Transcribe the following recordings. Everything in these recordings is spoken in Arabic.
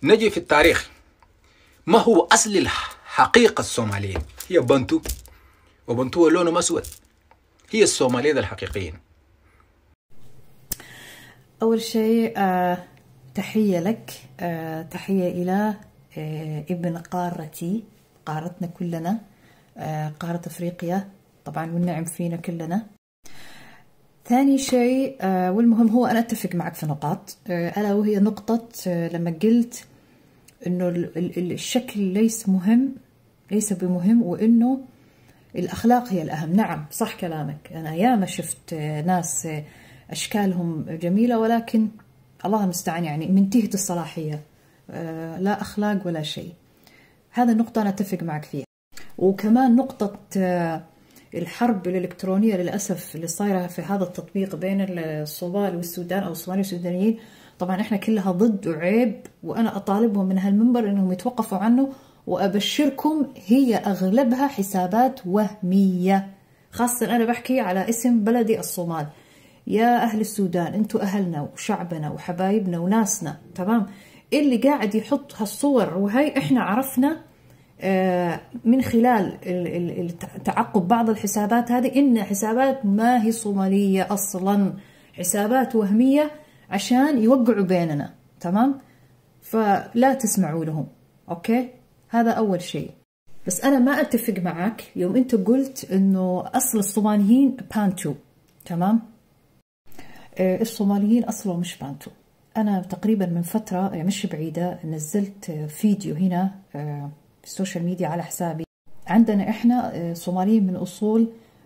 نجي في التاريخ، ما هو أصل الحقيقة الصوماليين؟ هي بنتو، وبنتو لونهم أسود. هي الصوماليين الحقيقيين. أول شيء تحية لك، تحية إلى ابن قارتي، قارتنا كلنا، قارة أفريقيا طبعا، والنعم فينا كلنا. ثاني شيء والمهم، هو أنا أتفق معك في نقاط، ألا وهي نقطة لما قلت إنه الشكل ليس مهم، ليس بمهم، وإنه الأخلاق هي الأهم. نعم صح كلامك، أنا ياما شفت ناس أشكالهم جميلة ولكن الله المستعان يعني منتهية الصلاحية، لا أخلاق ولا شيء. هذا النقطة أنا أتفق معك فيها. وكمان نقطة الحرب الإلكترونية للأسف اللي صايرة في هذا التطبيق بين الصومال والسودان أو الصوماليين والسودانيين، طبعا إحنا كلها ضد وعيب، وأنا أطالبهم من هالمنبر إنهم يتوقفوا عنه. وأبشركم هي أغلبها حسابات وهمية، خاصة أنا بحكي على اسم بلدي الصومال. يا أهل السودان، أنتوا أهلنا وشعبنا وحبايبنا وناسنا، تمام؟ اللي قاعد يحط هالصور وهي إحنا عرفنا من خلال تعقب بعض الحسابات هذه إن حسابات ما هي صومالية أصلا، حسابات وهمية عشان يوقعوا بيننا، تمام؟ فلا تسمعوا لهم، أوكي؟ هذا أول شيء. بس أنا ما أتفق معك يوم أنت قلت إنه أصل الصوماليين بانتو، تمام؟ الصوماليين أصلهم مش بانتو. أنا تقريبا من فترة يعني مش بعيدة نزلت فيديو هنا في السوشيال ميديا على حسابي. عندنا إحنا صوماليين من أصول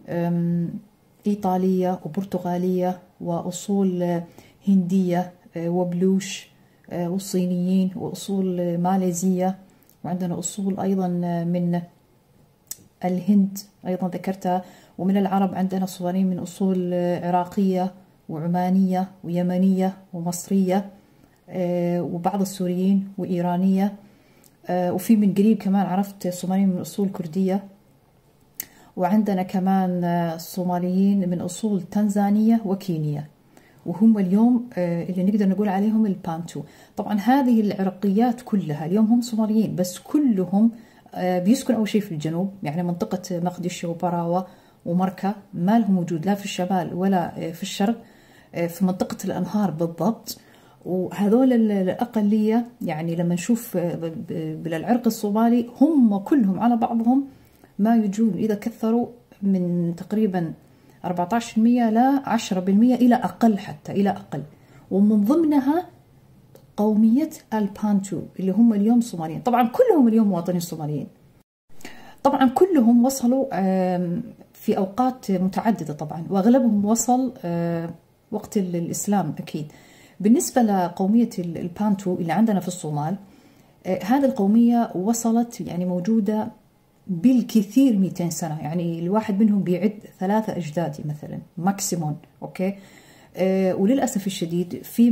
إيطالية وبرتغالية وأصول هندية وبلوش والصينيين وأصول ماليزية، وعندنا أصول أيضا من الهند أيضا ذكرتها، ومن العرب عندنا صوماليين من أصول عراقية وعمانية ويمنية ومصرية، وبعض السوريين وإيرانية، وفي من قريب كمان عرفت صوماليين من أصول كردية، وعندنا كمان صوماليين من أصول تنزانية وكينيا، وهم اليوم اللي نقدر نقول عليهم البانتو. طبعا هذه العرقيات كلها اليوم هم صوماليين، بس كلهم بيسكنوا أول شيء في الجنوب، يعني منطقة مقدشة وبراوة ومركة، ما لهم وجود لا في الشمال ولا في الشرق، في منطقة الأنهار بالضبط. وهذول الأقلية يعني لما نشوف بالعرق الصومالي هم كلهم على بعضهم ما يجون إذا كثروا من تقريبا 14% لا 10% إلى أقل، حتى إلى أقل. ومن ضمنها قومية البانتو اللي هم اليوم صوماليين. طبعا كلهم اليوم مواطنين صوماليين، طبعا كلهم وصلوا في أوقات متعددة طبعا، وأغلبهم وصل وقت الإسلام أكيد. بالنسبة لقومية البانتو اللي عندنا في الصومال، هذه القومية وصلت يعني موجودة بالكثير 200 سنة، يعني الواحد منهم بيعد 3 أجدادي مثلا ماكسيمون، أوكي؟ وللأسف الشديد في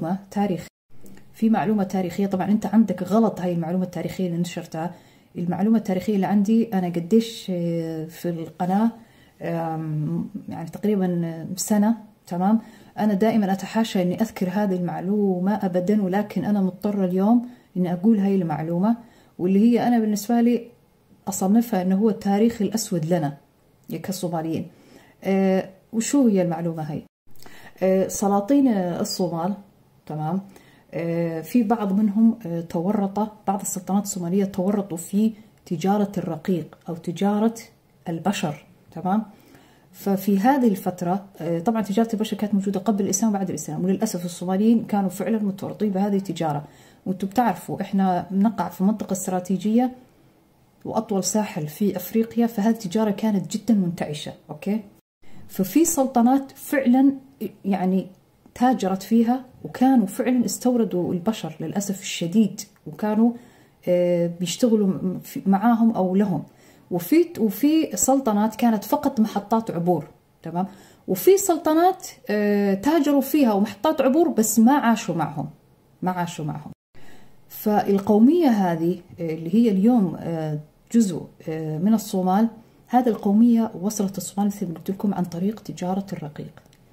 معلومة تاريخية، طبعا أنت عندك غلط. هاي المعلومة التاريخية اللي نشرتها، المعلومة التاريخية اللي عندي أنا قديش في القناة يعني تقريبا سنة، تمام؟ أنا دائما أتحاشى أني أذكر هذه المعلومة أبدا، ولكن أنا مضطرة اليوم أني أقول هاي المعلومة، واللي هي أنا بالنسبة لي أصنفها أنه هو التاريخ الأسود لنا كصوماليين. وشو هي المعلومة هاي؟ سلاطين الصومال، تمام، في بعض منهم بعض السلطنات الصومالية تورطوا في تجارة الرقيق أو تجارة البشر، تمام. ففي هذه الفترة طبعا تجارة البشر كانت موجودة قبل الإسلام وبعد الإسلام، وللأسف الصوماليين كانوا فعلا متورطين بهذه التجارة. وانتم بتعرفوا احنا نقع في منطقة استراتيجية وأطول ساحل في أفريقيا، فهذه التجارة كانت جدا منتعشة، أوكي؟ ففي سلطنات فعلا يعني تاجرت فيها، وكانوا فعلا استوردوا البشر للأسف الشديد، وكانوا بيشتغلوا معاهم أو لهم. وفي سلطنات كانت فقط محطات عبور، تمام، وفي سلطنات تاجروا فيها ومحطات عبور بس ما عاشوا معهم. فالقومية هذه اللي هي اليوم جزء من الصومال، هذه القومية وصلت الصومال مثل ما قلت لكم عن طريق تجارة الرقيق.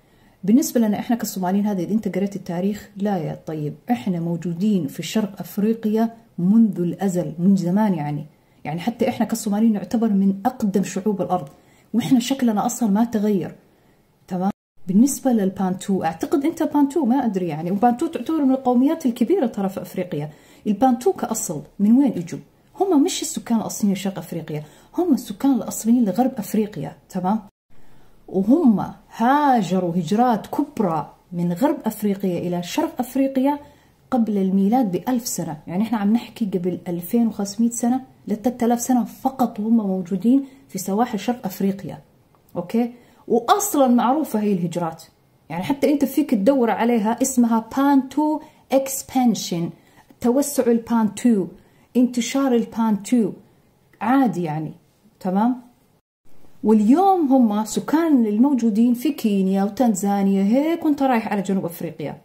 بالنسبة لنا إحنا كالصوماليين، هذا إذا أنت قريت التاريخ، لا يا طيب، إحنا موجودين في شرق أفريقيا منذ الأزل، من زمان يعني حتى إحنا كالصوماليين نعتبر من أقدم شعوب الأرض، وإحنا شكلنا أصلا ما تغير. تمام. بالنسبة للبانتو، أعتقد أنت بانتو، ما أدري يعني، وبانتو تعتبر من القوميات الكبيرة ترى في أفريقيا. البانتو كأصل من وين إجوا؟ هم مش السكان الأصليين لشرق أفريقيا، هم السكان الأصليين لغرب أفريقيا. تمام. وهم هاجروا هجرات كبرى من غرب أفريقيا إلى شرق أفريقيا قبل الميلاد ب1000 سنة. يعني إحنا عم نحكي قبل 2500 سنة ل 3000 سنة فقط هم موجودين في سواحل شرق أفريقيا. أوكي. وأصلا معروفة هي الهجرات، يعني حتى أنت فيك تدور عليها، اسمها بانتو اكسبانشن، توسع البانتو، انتشار البانتو، عادي يعني. تمام. واليوم هم سكان الموجودين في كينيا وتنزانيا هيك، وانت رايح على جنوب أفريقيا.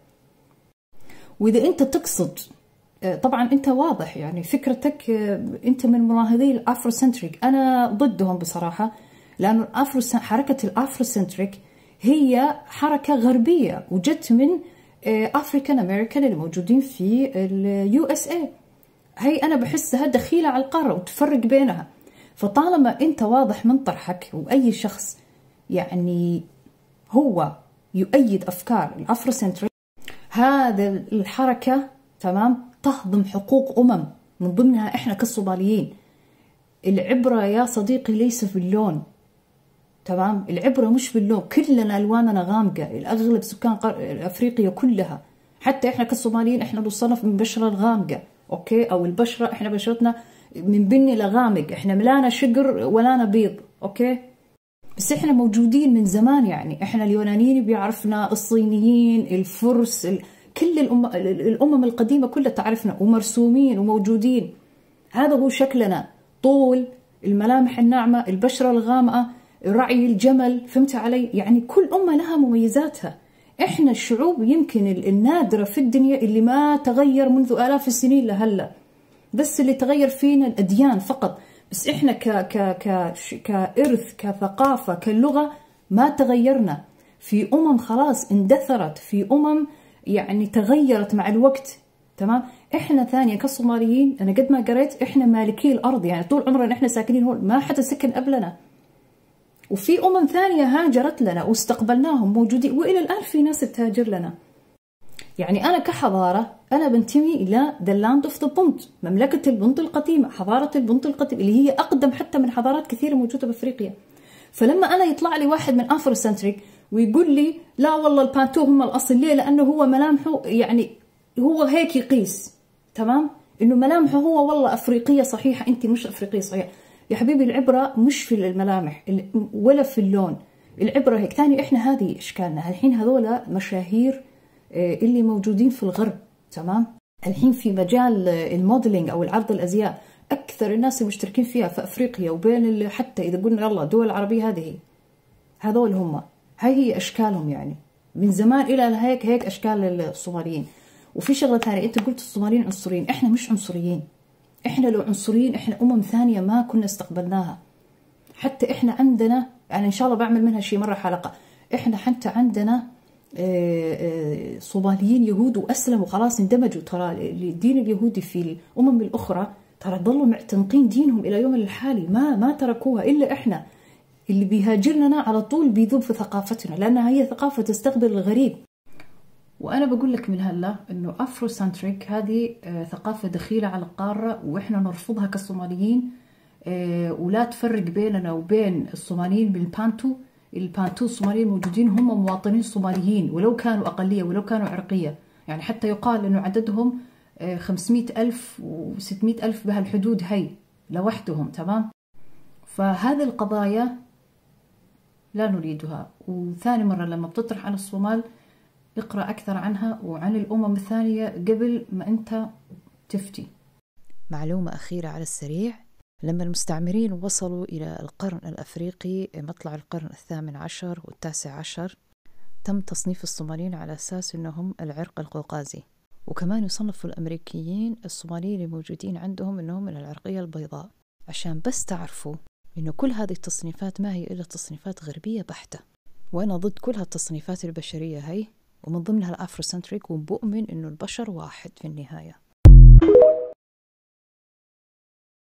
وإذا أنت تقصد، طبعا أنت واضح يعني فكرتك، أنت من مناهضي الأفروسنتريك، أنا ضدهم بصراحة، لأن حركة الأفروسنتريك هي حركة غربية وجت من أفريكان أمريكان اللي موجودين في اليو اس اي. هي أنا بحسها دخيلة على القارة وتفرق بينها. فطالما أنت واضح من طرحك، وأي شخص يعني هو يؤيد أفكار الأفروسنتريك، هذا الحركة تمام تهضم حقوق من ضمنها إحنا كالصوماليين. العبرة يا صديقي ليس في اللون. تمام. العبرة مش باللون، كلنا ألواننا غامقة، الأغلب سكان أفريقيا كلها، حتى إحنا كالصوماليين إحنا نصنف من بشرة الغامقة. أوكي. أو البشرة، إحنا بشرتنا من بني لغامق، إحنا ملانا شقر ولانا بيض. أوكي. بس إحنا موجودين من زمان، يعني إحنا اليونانيين بيعرفنا، الصينيين، الفرس، كل الأمم القديمة كلها تعرفنا، ومرسومين وموجودين. هذا هو شكلنا، طول، الملامح الناعمة، البشرة الغامقة، رعي الجمل. فهمت علي؟ يعني كل أمة لها مميزاتها. إحنا الشعوب يمكن النادرة في الدنيا اللي ما تغير منذ آلاف السنين لهلا، بس اللي تغير فينا الأديان فقط. بس إحنا كإرث، كثقافة، كلغة ما تغيرنا. في خلاص اندثرت، في يعني تغيرت مع الوقت. تمام. إحنا ثانيا كالصوماليين، أنا قد ما قريت إحنا مالكي الأرض، يعني طول عمرنا إحنا ساكنين هون، ما حدا سكن قبلنا. وفي ثانية هاجرت لنا واستقبلناهم موجودين، وإلى الآن في ناس تهاجر لنا. يعني أنا كحضارة أنا بنتمي إلى The Land of the Punt، مملكة البنط القديمة، حضارة البنط القديمة اللي هي أقدم حتى من حضارات كثيرة موجودة بأفريقيا. فلما أنا يطلع لي واحد من أفروسنتريك ويقول لي لا والله البانتو هم الأصل، ليه؟ لأنه هو ملامحه يعني هو هيك يقيس. تمام. إنه ملامحه هو والله أفريقية صحيحة، أنت مش أفريقية صحيحة. يا حبيبي العبرة مش في الملامح ولا في اللون، العبرة هيك. ثاني إحنا هذه إشكالنا الحين، هذولا مشاهير اللي موجودين في الغرب. تمام. الحين في مجال الموديلينج أو العرض الأزياء، أكثر الناس المشتركين فيها في أفريقيا، وبين حتى إذا قلنا يلا دول العربية، هذه هذول هم، هاي هي أشكالهم. يعني من زمان إلى هيك أشكال الصوماليين. وفي شغلة ثانية، أنت قلت الصوماليين عنصريين، إحنا مش عنصريين. إحنا لو عنصريين إحنا ثانية ما كنا استقبلناها. حتى إحنا عندنا، يعني إن شاء الله بعمل منها شيء مرة حلقة، إحنا حتى عندنا صوماليين يهود وأسلموا خلاص اندمجوا. ترى الدين اليهودي في الأمم الأخرى ترى ضلوا معتنقين دينهم إلى يوم الحالي، ما تركوها. إلا إحنا اللي بيهاجرنا على طول بيذوب في ثقافتنا، لأنها هي ثقافة تستقبل الغريب. وأنا بقول لك من هلا إنه أفروسنتريك هذه ثقافة دخيلة على القارة، وإحنا نرفضها كالصوماليين. ولا تفرق بيننا وبين الصوماليين بالبانتو. البانتو الصوماليين موجودين، هم مواطنين صوماليين ولو كانوا أقلية ولو كانوا عرقية. يعني حتى يقال إنه عددهم 500,000 و600,000 بهالحدود هي لوحدهم. تمام. فهذه القضايا لا نريدها. وثاني مرة لما بتطرح على الصومال اقرأ أكثر عنها وعن الأمم الثانية قبل ما أنت تفتي. معلومة أخيرة على السريع، لما المستعمرين وصلوا إلى القرن الأفريقي مطلع القرن 18 و19، تم تصنيف الصوماليين على أساس أنهم العرق القوقازي، وكمان يصنفوا الأمريكيين الصوماليين الموجودين عندهم أنهم من العرقية البيضاء. عشان بس تعرفوا أنه كل هذه التصنيفات ما هي إلا تصنيفات غربية بحتة، وأنا ضد كل هالتصنيفات البشرية هاي، ومن ضمنها الأفروسنتريك، وبؤمن إنه البشر واحد في النهاية.